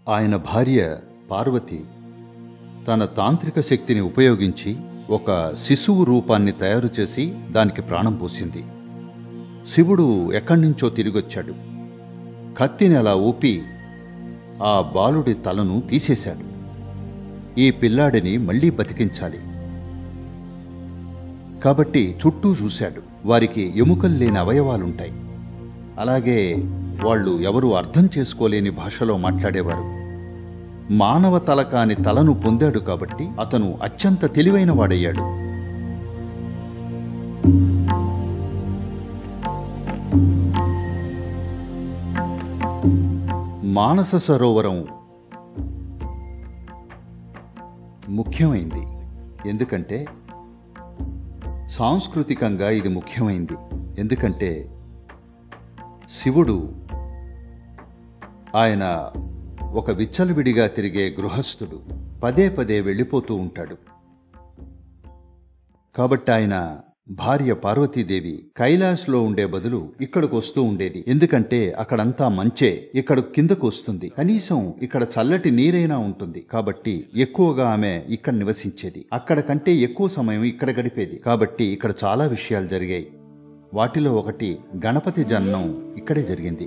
ఆయన భార్య పార్వతి తన తాంత్రిక శక్తిని ఉపయోగించి ఒక శిశువు రూపాన్ని తయారు చేసి దానికి ప్రాణం పోసింది. శివుడు ఎక్కడ్నుంచో తిరిగొచ్చాడు. కత్తిని అలా ఊపి ఆ బాలుడి తలను తీసేశాడు. ఈ పిల్లాడిని మళ్లీ బతికించాలి కాబట్టి చుట్టూ చూశాడు. వారికి ఎముకలు లేని అవయవాలుంటాయి. అలాగే వాళ్ళు ఎవరూ అర్థం చేసుకోలేని భాషలో మాట్లాడేవారు. మానవ తల కాని తలను పొందాడు కాబట్టి అతను అత్యంత తెలివైన వాడయ్యాడు. మానస సరోవరం ముఖ్యమైంది. ఎందుకంటే సాంస్కృతికంగా ఇది ముఖ్యమైంది. ఎందుకంటే శివుడు ఆయన ఒక విచ్చలవిడిగా తిరిగే గృహస్థుడు. పదే పదే వెళ్ళిపోతూ ఉంటాడు. కాబట్టి ఆయన భార్య పార్వతీదేవి కైలాస్లో ఉండే బదులు ఇక్కడికి వస్తూ ఉండేది. ఎందుకంటే అక్కడంతా మంచే, ఇక్కడ కిందకు వస్తుంది. కనీసం ఇక్కడ చల్లటి నీరైనా ఉంటుంది. కాబట్టి ఎక్కువగా ఆమె ఇక్కడ నివసించేది. అక్కడ కంటే ఎక్కువ సమయం ఇక్కడ గడిపేది. కాబట్టి ఇక్కడ చాలా విషయాలు జరిగాయి. వాటిలో ఒకటి గణపతి జననం ఇక్కడే జరిగింది.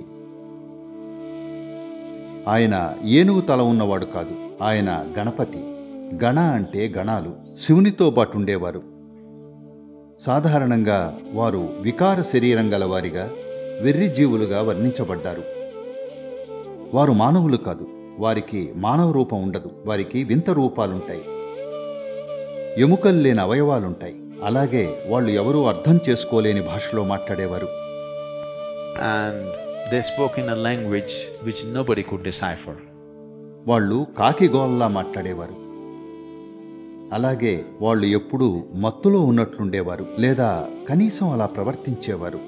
ఆయన ఏనుగు తల ఉన్నవాడు కాదు. ఆయన గణపతి. గణ అంటే గణాలు. శివునితో పాటు ఉండేవారు. సాధారణంగా వారు వికార శరీరం గలవారిగా, వెర్రి జీవులుగా వర్ణించబడ్డారు. వారు మానవులు కాదు. వారికి మానవ రూపం ఉండదు. వారికి వింత రూపాలుంటాయి. ఎముకలు లేని అవయవాలుంటాయి. అలాగే వాళ్ళు ఎవరూ అర్థం చేసుకోలేని భాషలో మాట్లాడేవారు. And they spoke in a language which nobody could decipher. వాళ్ళు కాకిగోల్లా మాట్లాడేవారు. అలాగే వాళ్ళు ఎప్పుడూ మత్తులో ఉన్నట్లుండేవారు, లేదా కనీసం అలా ప్రవర్తించేవారు.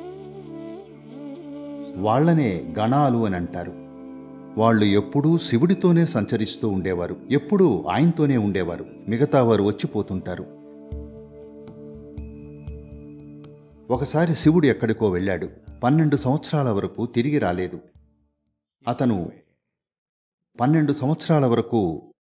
వాళ్లనే గణాలు అని అంటారు. వాళ్ళు ఎప్పుడూ శివుడితోనే సంచరిస్తూ ఉండేవారు. ఎప్పుడూ ఆయనతోనే ఉండేవారు. మిగతా వారు వచ్చిపోతుంటారు. ఒకసారి శివుడు ఎక్కడికో వెళ్ళాడు. 12 సంవత్సరాల వరకు తిరిగి రాలేదు. అతను 12 సంవత్సరాల వరకు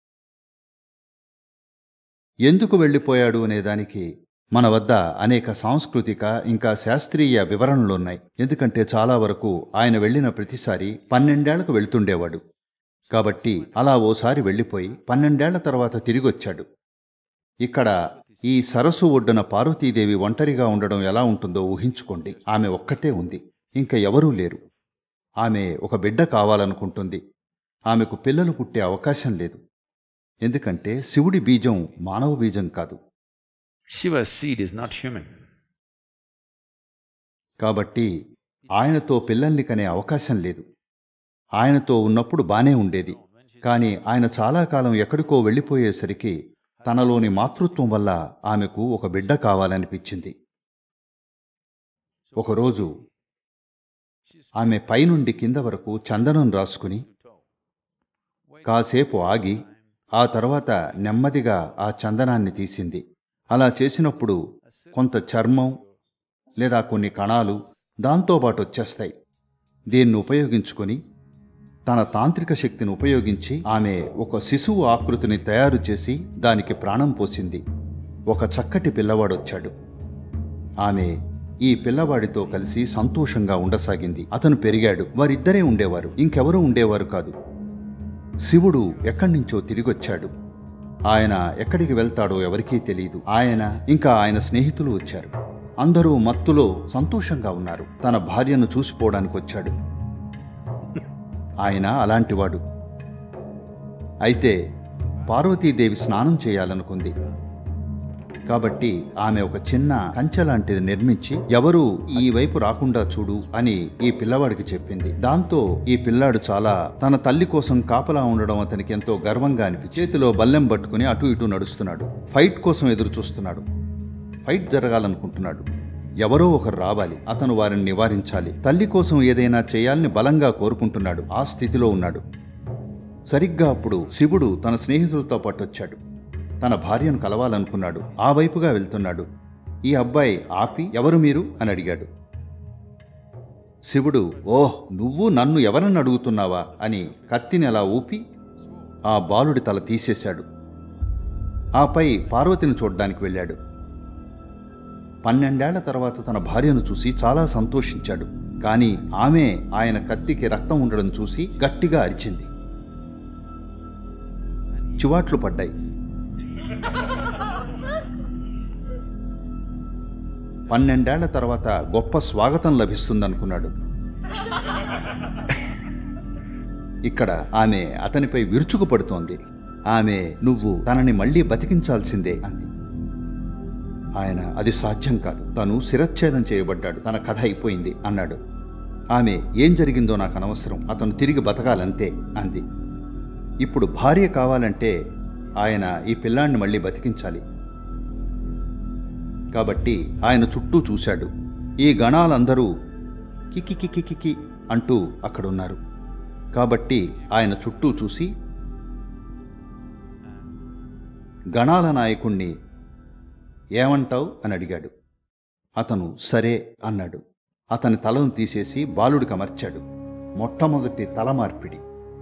ఎందుకు వెళ్ళిపోయాడు అనేదానికి మన వద్ద అనేక సాంస్కృతిక ఇంకా శాస్త్రీయ వివరణలున్నాయి. ఎందుకంటే చాలా వరకు ఆయన వెళ్ళిన ప్రతిసారి 12 ఏళ్లకు వెళ్తుండేవాడు. కాబట్టి అలా ఓసారి వెళ్ళిపోయి 12 ఏళ్ల తర్వాత తిరిగొచ్చాడు. ఇక్కడ ఈ సరస్సు ఒడ్డున పార్వతీదేవి ఒంటరిగా ఉండడం ఎలా ఉంటుందో ఊహించుకోండి. ఆమె ఒక్కతే ఉంది. ఇంకా ఎవరూ లేరు. ఆమె ఒక బిడ్డ కావాలనుకుంటుంది. ఆమెకు పిల్లలు పుట్టే అవకాశం లేదు. ఎందుకంటే శివుడి బీజం మానవ బీజం కాదు. Shiva's seed is not human. కాబట్టి ఆయనతో పిల్లల్ని కనే అవకాశం లేదు. ఆయనతో ఉన్నప్పుడు బానే ఉండేది. కానీ ఆయన చాలా కాలం ఎక్కడికో వెళ్ళిపోయేసరికి తనలోని మాతృత్వం వల్ల ఆమెకు ఒక బిడ్డ కావాలనిపించింది. ఒకరోజు ఆమె పైనుండి కింద వరకు చందనం రాసుకుని కాసేపు ఆగి ఆ తర్వాత నెమ్మదిగా ఆ చందనాన్ని తీసింది. అలా చేసినప్పుడు కొంత చర్మం లేదా కొన్ని కణాలు దాంతోపాటు వచ్చేస్తాయి. దీన్ని ఉపయోగించుకొని తన తాంత్రిక శక్తిని ఉపయోగించి ఆమె ఒక శిశువు ఆకృతిని తయారు చేసి దానికి ప్రాణం పోసింది. ఒక చక్కటి పిల్లవాడొచ్చాడు. ఆమె ఈ పిల్లవాడితో కలిసి సంతోషంగా ఉండసాగింది. అతను పెరిగాడు. వారిద్దరే ఉండేవారు. ఇంకెవరూ ఉండేవారు కాదు. శివుడు ఎక్కడ్నుంచో తిరిగొచ్చాడు. ఆయన ఎక్కడికి వెళ్తాడో ఎవరికీ తెలియదు. ఆయన ఇంకా ఆయన స్నేహితులు వచ్చారు. అందరూ మత్తులో సంతోషంగా ఉన్నారు. తన భార్యను చూసిపోవడానికి వచ్చాడు. ఆయన అలాంటివాడు. అయితే పార్వతీదేవి స్నానం చేయాలనుకుంది. కాబట్టి ఆమె ఒక చిన్న కంచె లాంటిది నిర్మించి ఎవరూ ఈ వైపు రాకుండా చూడు అని ఈ పిల్లవాడికి చెప్పింది. దాంతో ఈ పిల్లాడు చాలా తన తల్లి కోసం కాపలా ఉండడం అతనికి ఎంతో గర్వంగా అనిపించి చేతిలో బల్లెం పట్టుకుని అటు ఇటు నడుస్తున్నాడు. ఫైట్ కోసం ఎదురు చూస్తున్నాడు. ఫైట్ జరగాలనుకుంటున్నాడు. ఎవరో ఒకరు రావాలి. అతను వారిని నివారించాలి. తల్లి కోసం ఏదైనా చేయాలని బలంగా కోరుకుంటున్నాడు. ఆ స్థితిలో ఉన్నాడు. సరిగ్గా అప్పుడు శివుడు తన స్నేహితులతో పాటు వచ్చాడు. తన భార్యను కలవాలనుకున్నాడు. ఆ వైపుగా వెళ్తున్నాడు. ఈ అబ్బాయి ఆపి ఎవరు మీరు అని అడిగాడు. శివుడు, ఓహ్, నువ్వు నన్ను ఎవరని అడుగుతున్నావా అని కత్తిని అలా ఊపి ఆ బాలుడి తల తీసేశాడు. ఆపై పార్వతిని చూడ్డానికి వెళ్ళాడు. 12 ఏళ్ల తర్వాత తన భార్యను చూసి చాలా సంతోషించాడు. కానీ ఆమె ఆయన కత్తికి రక్తం ఉండడం చూసి గట్టిగా అరిచింది. చివాట్లు పడ్డాయి. 12 ఏళ్ల తర్వాత గొప్ప స్వాగతం లభిస్తుందనుకున్నాడు. ఇక్కడ ఆమె అతనిపై విరుచుకుపడుతోంది. ఆమె, నువ్వు తనని మళ్లీ బతికించాల్సిందే అంది. ఆయన, అది సాధ్యం కాదు, తను శిరచ్ఛేదం చేయబడ్డాడు, తన కథ అయిపోయింది అన్నాడు. ఆమె, ఏం జరిగిందో నాకు అనవసరం, అతను తిరిగి బతకాలంతే అంది. ఇప్పుడు భార్య కావాలంటే ఆయన ఈ పిల్లాన్ని మళ్లీ బతికించాలి. కాబట్టి ఆయన చుట్టూ చూశాడు. ఈ గణాలందరూ కికికికికి అంటూ అక్కడున్నారు. కాబట్టి ఆయన చుట్టూ చూసి గణాల నాయకుణ్ణి ఏమంటావు అని అడిగాడు. అతను సరే అన్నాడు. అతని తలను తీసేసి బాలుడికి అమర్చాడు. మొట్టమొదటి తల మార్పిడి.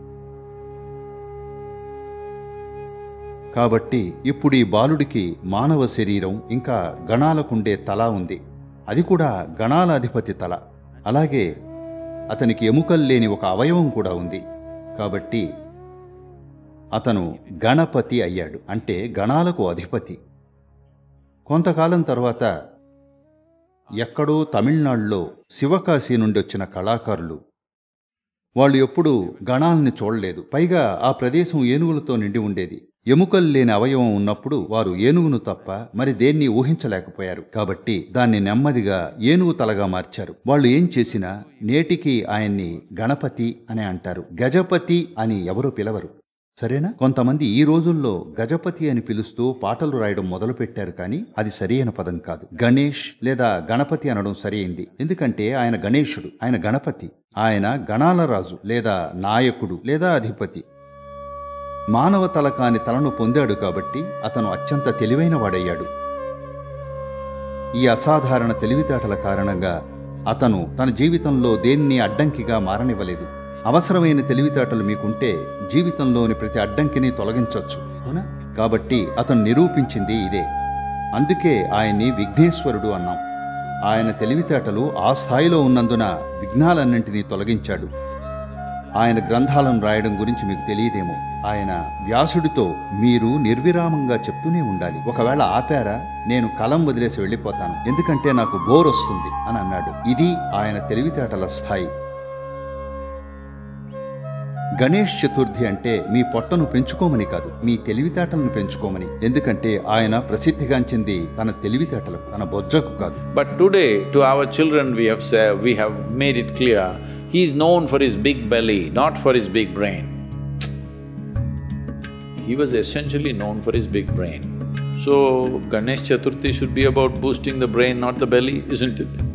కాబట్టి ఇప్పుడు ఈ బాలుడికి మానవ శరీరం ఇంకా గణాలకుండే తల ఉంది. అది కూడా గణాల అధిపతి తల. అలాగే అతనికి ఎముకల్లేని ఒక అవయవం కూడా ఉంది. కాబట్టి అతను గణపతి అయ్యాడు, అంటే గణాలకు అధిపతి. కొంతకాలం తర్వాత ఎక్కడో తమిళనాడులో శివకాశి నుండి వచ్చిన కళాకారులు, వాళ్ళు ఎప్పుడూ గణాల్ని చూడలేదు. పైగా ఆ ప్రదేశం ఏనుగులతో నిండి ఉండేది. ఎముకలు లేని అవయవం ఉన్నప్పుడు వారు ఏనుగును తప్ప మరి దేన్ని ఊహించలేకపోయారు. కాబట్టి దాన్ని నెమ్మదిగా ఏనుగు తలగా మార్చారు. వాళ్ళు ఏం చేసినా నేటికి ఆయన్ని గణపతి అనే అంటారు. గజపతి అని ఎవరూ పిలవరు. సరేనా? కొంతమంది ఈ రోజుల్లో గజపతి అని పిలుస్తూ పాటలు రాయడం మొదలుపెట్టారు. కానీ అది సరియైన పదం కాదు. గణేష్ లేదా గణపతి అనడం సరైంది. ఎందుకంటే ఆయన గణేశుడు, ఆయన గణపతి, ఆయన గణాల రాజు లేదా నాయకుడు లేదా అధిపతి. మానవ తల కాని తలను పొందాడు కాబట్టి అతను అత్యంత తెలివైన వాడయ్యాడు. ఈ అసాధారణ తెలివితేటల కారణంగా అతను తన జీవితంలో దేన్ని అడ్డంకిగా మారనివ్వలేదు. అవసరమైన తెలివితేటలు మీకుంటే జీవితంలోని ప్రతి అడ్డంకిని తొలగించవచ్చు, అవునా? కాబట్టి అతను నిరూపించింది ఇదే. అందుకే ఆయన్ని విఘ్నేశ్వరుడు అన్నాం. ఆయన తెలివితేటలు ఆ స్థాయిలో ఉన్నందున విఘ్నాలన్నింటినీ తొలగించాడు. ఆయన గ్రంథాలను రాయడం గురించి మీకు తెలియదేమో. ఆయన వ్యాసుడితో మీరు నిర్విరామంగా చెప్తూనే ఉండాలి. ఒకవేళ ఆపారా, నేను కలం వదిలేసి వెళ్ళిపోతాను, ఎందుకంటే నాకు బోర్ వస్తుంది అని అన్నాడు. ఇది ఆయన తెలివితేటల స్థాయి. గణేష్ చతుర్థి అంటే మీ పొట్టను పెంచుకోమని కాదు, మీ తెలివితేటలను పెంచుకోమని. ఎందుకంటే ఆయన ప్రసిద్ధిగాంచింది తన తెలివితేటలకు, తన బొజ్జకు కాదు. But today, to our children we have made it clear, he is known for his big belly, not for his big brain. He was essentially known for his big brain. So, Ganesh Chaturthi should be about boosting the brain, not the belly, isn't it?